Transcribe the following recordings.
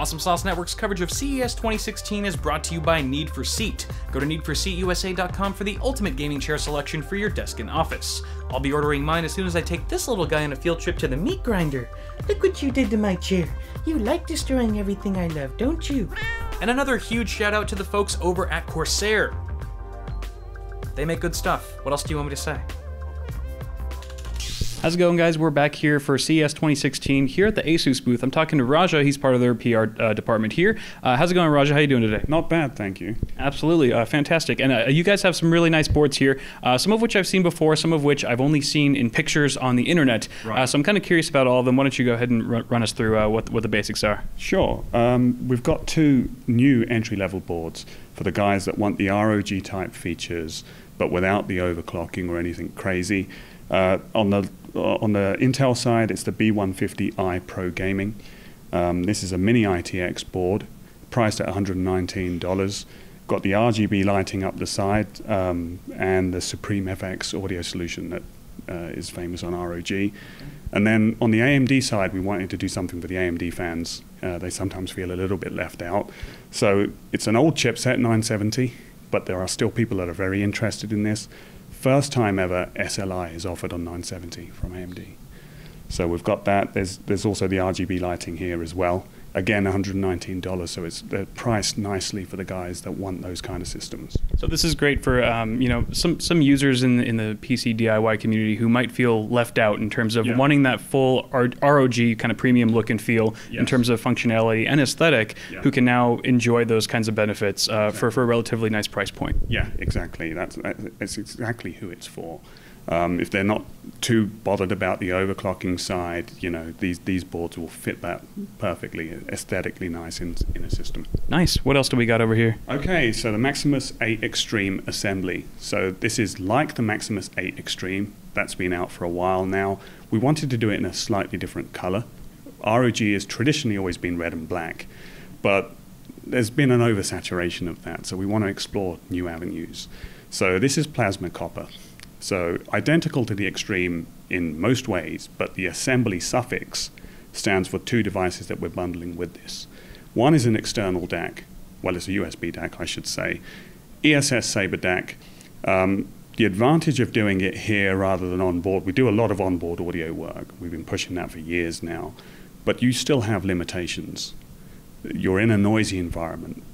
Awesome Sauce Network's coverage of CES 2016 is brought to you by Need for Seat. Go to needforseatusa.com for the ultimate gaming chair selection for your desk and office. I'll be ordering mine as soon as I take this little guy on a field trip to the meat grinder. Look what you did to my chair. You like destroying everything I love, don't you? And another huge shout out to the folks over at Corsair. They make good stuff. What else do you want me to say? How's it going, guys? We're back here for CES 2016 here at the ASUS booth. I'm talking to Raja. He's part of their PR department here. How's it going, Raja? How you doing today? Not bad, thank you. Absolutely. Fantastic. And you guys have some really nice boards here, some of which I've seen before, some of which I've only seen in pictures on the internet. Right. So I'm kind of curious about all of them. Why don't you go ahead and run us through what the basics are? Sure. We've got two new entry-level boards for the guys that want the ROG type features, but without the overclocking or anything crazy. On the Intel side, it's the B150i Pro Gaming. This is a mini ITX board, priced at $119. Got the RGB lighting up the side and the Supreme FX audio solution that is famous on ROG. And then on the AMD side, we wanted to do something for the AMD fans. They sometimes feel a little bit left out. So it's an old chipset, 970, but there are still people that are very interested in this. First time ever SLI is offered on 970 from AMD. So we've got that. There's also the RGB lighting here as well. Again, $119, so they're priced nicely for the guys that want those kind of systems. So this is great for some users in the PC DIY community who might feel left out in terms of wanting that full ROG kind of premium look and feel in terms of functionality and aesthetic, who can now enjoy those kinds of benefits for a relatively nice price point. Yeah, exactly. That's exactly who it's for. If they're not too bothered about the overclocking side, these boards will fit that perfectly, aesthetically nice in a system. Nice. What else do we got over here? Okay, so the Maximus 8 Extreme assembly. So this is like the Maximus 8 Extreme. That's been out for a while now. We wanted to do it in a slightly different color. ROG has traditionally always been red and black, but there's been an oversaturation of that, so we want to explore new avenues. So this is plasma copper. So identical to the Extreme in most ways, but the assembly suffix stands for two devices that we're bundling with this. One is an external DAC. Well, it's a USB DAC, I should say. ESS Sabre DAC. The advantage of doing it here rather than on board, we do a lot of onboard audio work. We've been pushing that for years now. But you still have limitations. You're in a noisy environment.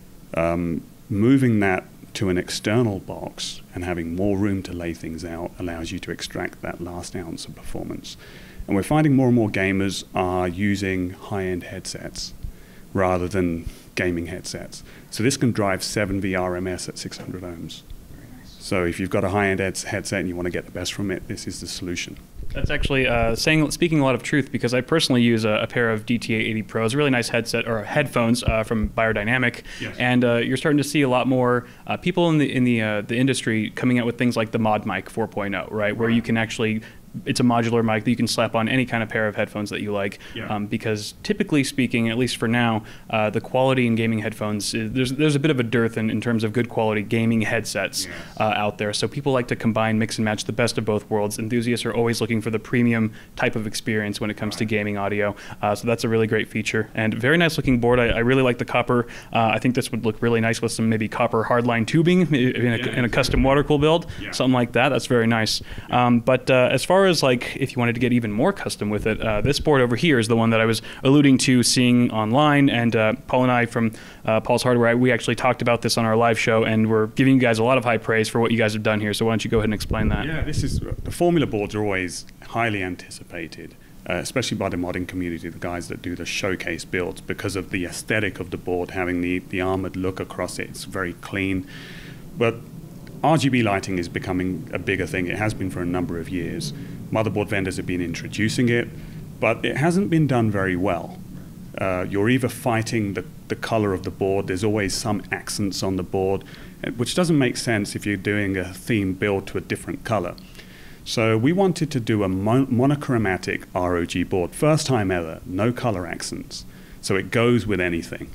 Moving that to an external box and having more room to lay things out allows you to extract that last ounce of performance. And we're finding more and more gamers are using high-end headsets rather than gaming headsets. So this can drive 7 VRMS at 600 ohms. Very nice. So if you've got a high-end headset and you want to get the best from it, this is the solution. That's actually speaking a lot of truth, because I personally use a pair of DTA80 Pros, a really nice headset or headphones from Biodynamic, and you're starting to see a lot more people in the industry coming out with things like the Mod Mic 4.0, right, where you can actually. It's a modular mic that you can slap on any kind of pair of headphones that you like, because typically speaking, at least for now, the quality in gaming headphones, there's a bit of a dearth in terms of good quality gaming headsets out there. So people like to combine, mix and match the best of both worlds. Enthusiasts are always looking for the premium type of experience when it comes to gaming audio. So that's a really great feature. And very nice looking board. I really like the copper. I think this would look really nice with some maybe copper hardline tubing in a custom water cool build, something like that. That's very nice. But as far as like if you wanted to get even more custom with it, this board over here is the one that I was alluding to seeing online, and Paul and I from Paul's Hardware, we actually talked about this on our live show, and we're giving you guys a lot of high praise for what you guys have done here. So why don't you go ahead and explain that? Yeah, the Formula boards are always highly anticipated, especially by the modding community, the guys that do the showcase builds, because of the aesthetic of the board, having the armored look across it. It's very clean. But RGB lighting is becoming a bigger thing. It has been for a number of years. Motherboard vendors have been introducing it, but it hasn't been done very well. You're either fighting the color of the board, there's always some accents on the board, which doesn't make sense if you're doing a theme build to a different color. So we wanted to do a monochromatic ROG board, first time ever, no color accents. So it goes with anything.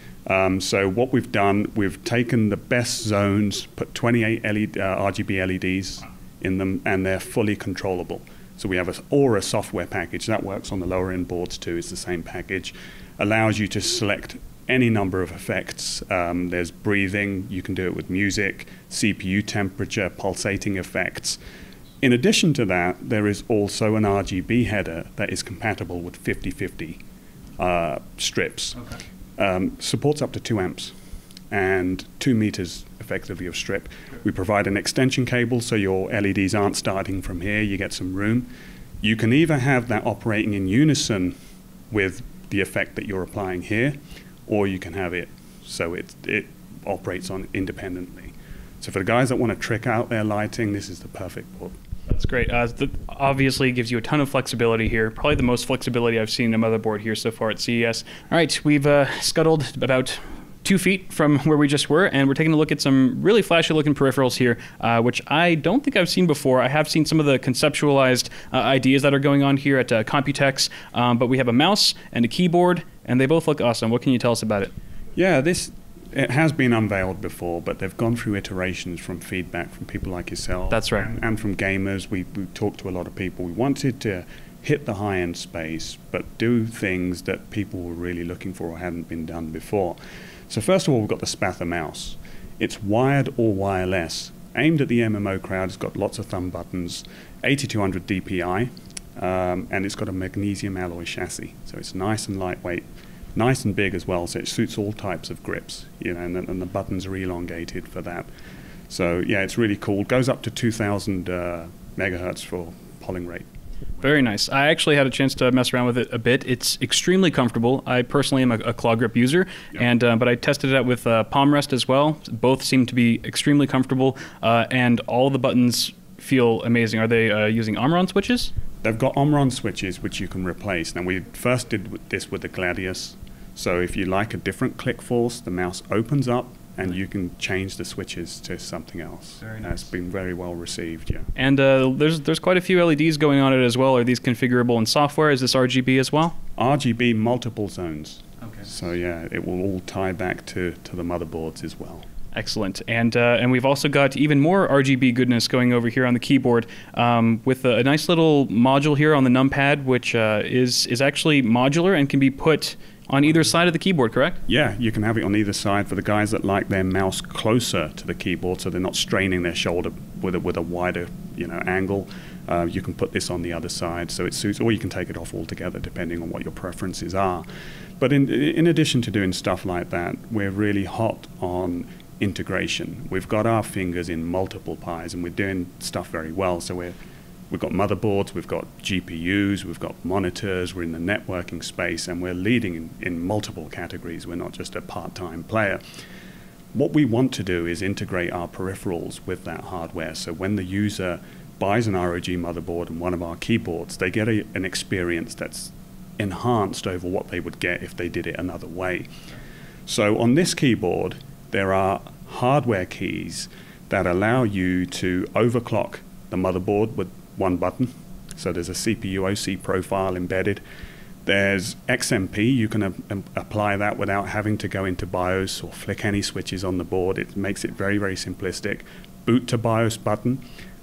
So what we've done, we've taken the best zones, put 28 RGB LEDs in them, and they're fully controllable. So we have an Aura software package that works on the lower end boards too. It's the same package. allows you to select any number of effects. There's breathing, you can do it with music, CPU temperature, pulsating effects. In addition to that, there is also an RGB header that is compatible with 50/50 strips. Okay. Supports up to 2 amps and 2 meters effectively of strip. We provide an extension cable so your LEDs aren't starting from here, you get some room. You can either have that operating in unison with the effect that you're applying here, or you can have it so it operates on independently. So for the guys that want to trick out their lighting, this is the perfect board. That's great. Obviously, gives you a ton of flexibility here. Probably the most flexibility I've seen in a motherboard here so far at CES. All right, we've scuttled about 2 feet from where we just were, and we're taking a look at some really flashy-looking peripherals here, which I don't think I've seen before. I have seen some of the conceptualized ideas that are going on here at Computex, but we have a mouse and a keyboard, and they both look awesome. What can you tell us about it? Yeah, it has been unveiled before, but they've gone through iterations from feedback from people like yourself. That's right. And from gamers. We talked to a lot of people. We wanted to hit the high-end space, but do things that people were really looking for or hadn't been done before. So first of all, we've got the Spatha mouse. It's wired or wireless, aimed at the MMO crowd. It's got lots of thumb buttons, 8200 DPI, and it's got a magnesium alloy chassis. So it's nice and lightweight, nice and big as well, so it suits all types of grips, and the buttons are elongated for that. So yeah, it's really cool. Goes up to 2000 megahertz for polling rate. Very nice. I actually had a chance to mess around with it a bit. It's extremely comfortable. I personally am a claw grip user, and but I tested it out with palm rest as well. Both seem to be extremely comfortable, and all the buttons feel amazing. Are they using Omron switches? They've got Omron switches which you can replace. Now we first did this with the Gladius. So if you like a different click force, the mouse opens up and you can change the switches to something else. Very nice. It's been very well received, yeah. And there's quite a few LEDs going on it as well. Are these configurable in software? Is this RGB as well? RGB multiple zones. Okay. So yeah, it will all tie back to the motherboards as well. Excellent. And we've also got even more RGB goodness going over here on the keyboard with a nice little module here on the numpad, which is actually modular and can be put on either side of the keyboard, correct? Yeah, you can have it on either side for the guys that like their mouse closer to the keyboard so they're not straining their shoulder with a wider angle. You can put this on the other side so it suits, or you can take it off altogether depending on what your preferences are. But in addition to doing stuff like that, we're really hot on integration. We've got our fingers in multiple pies and we're doing stuff very well. So we've got motherboards, we've got GPUs, we've got monitors, we're in the networking space, and we're leading in multiple categories. We're not just a part-time player. What we want to do is integrate our peripherals with that hardware. So when the user buys an ROG motherboard and one of our keyboards, they get an experience that's enhanced over what they would get if they did it another way. So on this keyboard, there are hardware keys that allow you to overclock the motherboard with one button. So there's a CPU OC profile embedded. There's XMP. You can apply that without having to go into BIOS or flick any switches on the board. It makes it very, very simplistic. Boot to BIOS button,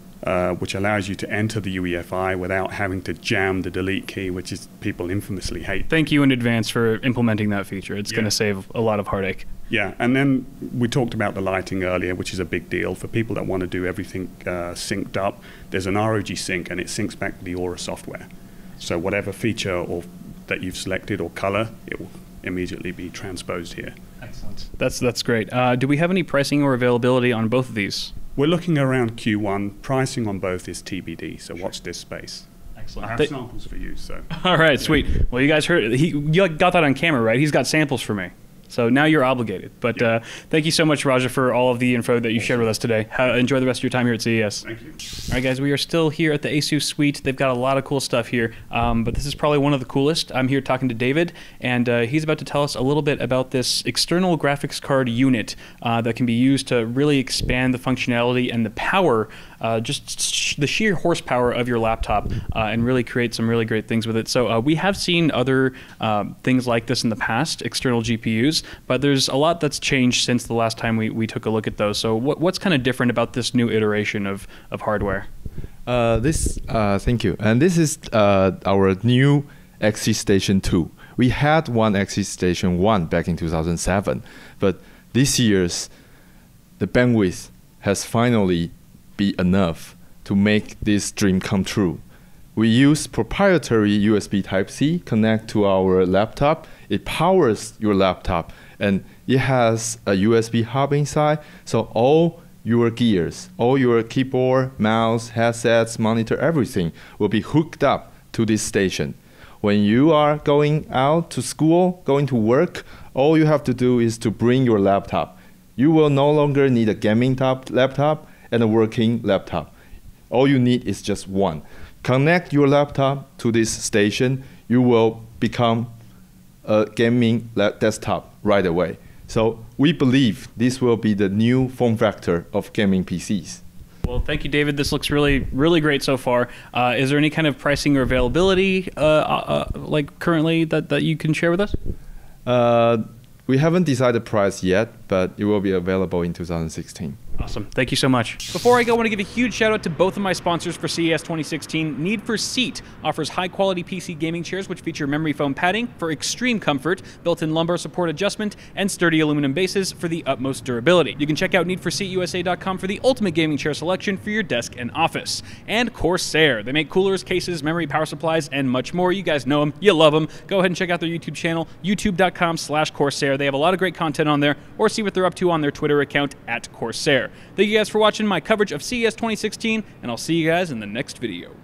which allows you to enter the UEFI without having to jam the delete key, which is people infamously hate. Thank you in advance for implementing that feature. It's going to save a lot of heartache. Yeah, and then we talked about the lighting earlier, which is a big deal. For people that want to do everything synced up, there's an ROG Sync, and it syncs back to the Aura software. So whatever feature that you've selected or color, it will immediately be transposed here. Excellent. That's great. Do we have any pricing or availability on both of these? We're looking around Q1. Pricing on both is TBD, so watch this space. Excellent. I have samples for you, so. All right, sweet. Well, you guys heard it. You got that on camera, right? He's got samples for me. So now you're obligated. But thank you so much, Raja, for all of the info that you shared with us today. Enjoy the rest of your time here at CES. Thank you. All right, guys, we are still here at the ASUS suite. They've got a lot of cool stuff here, but this is probably one of the coolest. I'm here talking to David, and he's about to tell us a little bit about this external graphics card unit that can be used to really expand the functionality and the power, just the sheer horsepower of your laptop, and really create some really great things with it. So we have seen other things like this in the past, external GPUs, but there's a lot that's changed since the last time we took a look at those. So what's kind of different about this new iteration of hardware? Thank you. And this is our new XC Station 2, We had one Exit Station 1 back in 2007, but this year's the bandwidth has finally been enough to make this dream come true. We use proprietary USB Type-C connect to our laptop. It powers your laptop, and it has a USB hub inside, so all your gears, all your keyboard, mouse, headsets, monitor, everything will be hooked up to this station. When you are going out to school, going to work, all you have to do is to bring your laptop. You will no longer need a gaming laptop and a working laptop. All you need is just one. Connect your laptop to this station, you will become a gaming desktop right away. So we believe this will be the new form factor of gaming PCs. Well, thank you, David. This looks really, really great so far. Is there any kind of pricing or availability like currently that you can share with us? We haven't decided price yet, but it will be available in 2016. Awesome. Thank you so much. Before I go, I want to give a huge shout out to both of my sponsors for CES 2016. Need for Seat offers high-quality PC gaming chairs which feature memory foam padding for extreme comfort, built-in lumbar support adjustment, and sturdy aluminum bases for the utmost durability. You can check out NeedForSeatUSA.com for the ultimate gaming chair selection for your desk and office. And Corsair. They make coolers, cases, memory, power supplies, and much more. You guys know them. You love them. Go ahead and check out their YouTube channel, youtube.com/Corsair. They have a lot of great content on there, or see what they're up to on their Twitter account @Corsair. Thank you guys for watching my coverage of CES 2016, and I'll see you guys in the next video.